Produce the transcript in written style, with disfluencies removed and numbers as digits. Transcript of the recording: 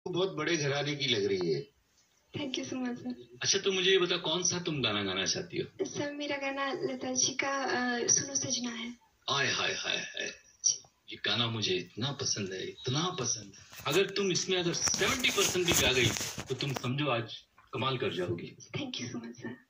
बहुत बड़े घराने की लग रही है। Thank you so much sir. अच्छा तो मुझे ये बता, कौन सा तुम गाना गाना चाहती हो? सर मेरा गाना लता जी का सुनो सजना है। आय हाय हाय हाय, ये गाना मुझे इतना पसंद है, इतना पसंद है। अगर तुम इसमें अगर 70% भी गा गई तो तुम समझो आज कमाल कर जाओगी। Thank you so much sir.